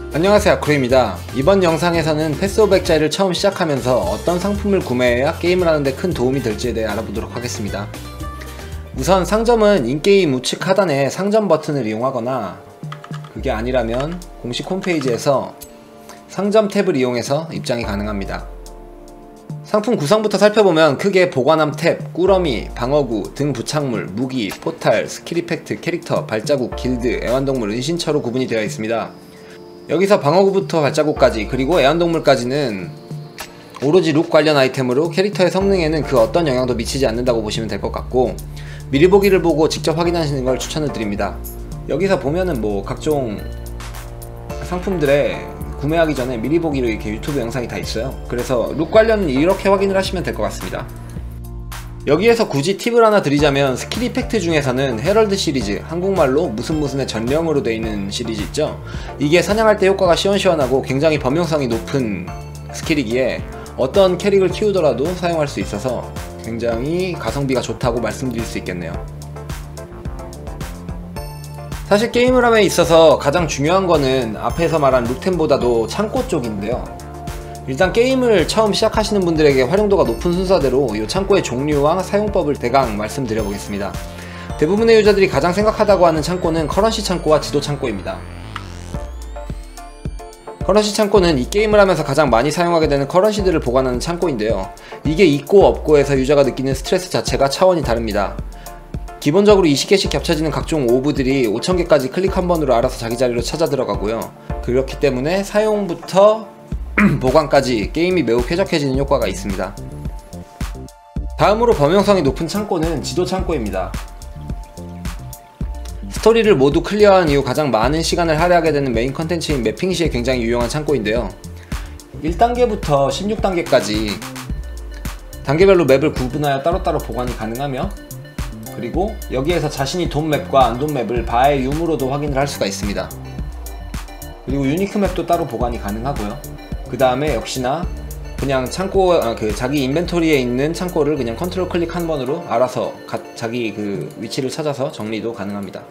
안녕하세요, 아쿠루입니다. 이번 영상에서는 패스 오브 엑자일을 처음 시작하면서 어떤 상품을 구매해야 게임을 하는데 큰 도움이 될지에 대해 알아보도록 하겠습니다. 우선 상점은 인게임 우측 하단에 상점 버튼을 이용하거나 그게 아니라면 공식 홈페이지에서 상점 탭을 이용해서 입장이 가능합니다. 상품 구성부터 살펴보면 크게 보관함 탭, 꾸러미, 방어구, 등 부착물, 무기, 포탈, 스킬 이펙트, 캐릭터, 발자국, 길드, 애완동물, 은신처로 구분이 되어 있습니다. 여기서 방어구부터 발자국까지 그리고 애완동물까지는 오로지 룩 관련 아이템으로 캐릭터의 성능에는 그 어떤 영향도 미치지 않는다고 보시면 될 것 같고, 미리 보기를 보고 직접 확인하시는 걸 추천을 드립니다. 여기서 보면은 각종 상품들의 구매하기 전에 미리 보기로 이렇게 유튜브 영상이 다 있어요. 그래서 룩 관련은 이렇게 확인을 하시면 될 것 같습니다. 여기에서 굳이 팁을 하나 드리자면, 스킬 이펙트 중에서는 헤럴드 시리즈, 한국말로 무슨무슨의 전령으로 되어 있는 시리즈 있죠. 이게 사냥할 때 효과가 시원시원하고 굉장히 범용성이 높은 스킬이기에 어떤 캐릭을 키우더라도 사용할 수 있어서 굉장히 가성비가 좋다고 말씀드릴 수 있겠네요. 사실 게임을 함에 있어서 가장 중요한 거는 앞에서 말한 룩템보다도 창고 쪽인데요. 일단 게임을 처음 시작하시는 분들에게 활용도가 높은 순서대로 이 창고의 종류와 사용법을 대강 말씀드려 보겠습니다. 대부분의 유저들이 가장 생각하다고 하는 창고는 커런시 창고와 지도 창고입니다. 커런시 창고는 이 게임을 하면서 가장 많이 사용하게 되는 커런시들을 보관하는 창고인데요. 이게 있고 없고에서 유저가 느끼는 스트레스 자체가 차원이 다릅니다. 기본적으로 20개씩 겹쳐지는 각종 오브들이 5000개까지 클릭 한 번으로 알아서 자기 자리로 찾아 들어가고요. 그렇기 때문에 사용부터 보관까지 게임이 매우 쾌적해지는 효과가 있습니다. 다음으로 범용성이 높은 창고는 지도 창고입니다. 스토리를 모두 클리어한 이후 가장 많은 시간을 할애하게 되는 메인 컨텐츠인 매핑 시에 굉장히 유용한 창고인데요. 1단계부터 16단계까지 단계별로 맵을 구분하여 따로따로 보관이 가능하며, 그리고 여기에서 자신이 돈 맵과 안 돈 맵을 바의 유무로도 확인을 할 수가 있습니다. 그리고 유니크 맵도 따로 보관이 가능하고요. 그 다음에 역시나 그냥 창고, 자기 인벤토리에 있는 창고를 그냥 컨트롤 클릭 한 번으로 알아서 자기 위치를 찾아서 정리도 가능합니다.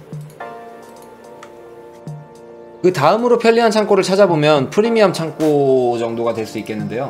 그 다음으로 편리한 창고를 찾아보면 프리미엄 창고 정도가 될 수 있겠는데요.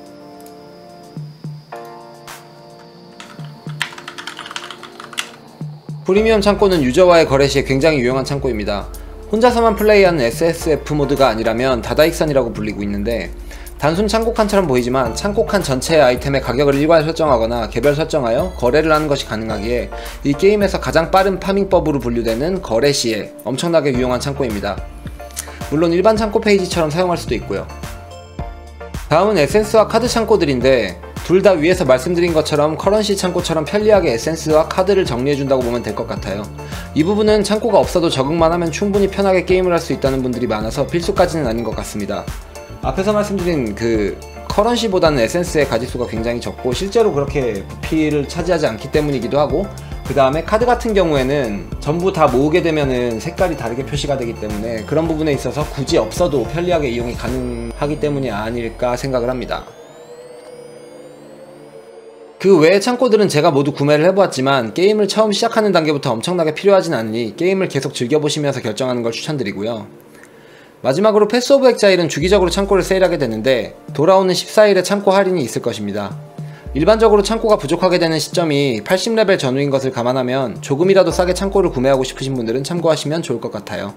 프리미엄 창고는 유저와의 거래 시에 굉장히 유용한 창고입니다. 혼자서만 플레이하는 SSF 모드가 아니라면 다다익선이라고 불리고 있는데, 단순 창고 칸처럼 보이지만 창고 칸 전체의 아이템의 가격을 일괄 설정하거나 개별 설정하여 거래를 하는 것이 가능하기에 이 게임에서 가장 빠른 파밍법으로 분류되는 거래 시에 엄청나게 유용한 창고입니다. 물론 일반 창고 페이지처럼 사용할 수도 있고요. 다음은 에센스와 카드 창고들인데, 둘 다 위에서 말씀드린 것처럼 커런시 창고처럼 편리하게 에센스와 카드를 정리해준다고 보면 될 것 같아요. 이 부분은 창고가 없어도 적응만 하면 충분히 편하게 게임을 할 수 있다는 분들이 많아서 필수까지는 아닌 것 같습니다. 앞에서 말씀드린 커런시보다는 에센스의 가짓수가 굉장히 적고 실제로 그렇게 부피를 차지하지 않기 때문이기도 하고, 그 다음에 카드 같은 경우에는 전부 다 모으게 되면은 색깔이 다르게 표시가 되기 때문에 그런 부분에 있어서 굳이 없어도 편리하게 이용이 가능하기 때문이 아닐까 생각을 합니다. 그 외의 창고들은 제가 모두 구매를 해보았지만 게임을 처음 시작하는 단계부터 엄청나게 필요하진 않으니 게임을 계속 즐겨보시면서 결정하는 걸 추천드리고요. 마지막으로 패스 오브 엑자일은 주기적으로 창고를 세일하게 되는데 돌아오는 14일에 창고 할인이 있을 것입니다. 일반적으로 창고가 부족하게 되는 시점이 80레벨 전후인 것을 감안하면 조금이라도 싸게 창고를 구매하고 싶으신 분들은 참고하시면 좋을 것 같아요.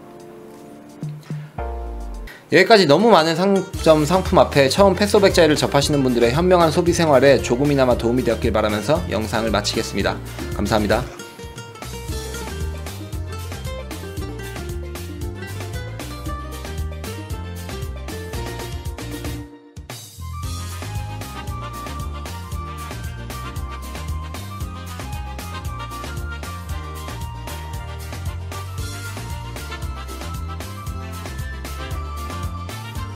여기까지 너무 많은 상점 상품 앞에 처음 패스 오브 엑자일을 접하시는 분들의 현명한 소비 생활에 조금이나마 도움이 되었길 바라면서 영상을 마치겠습니다. 감사합니다.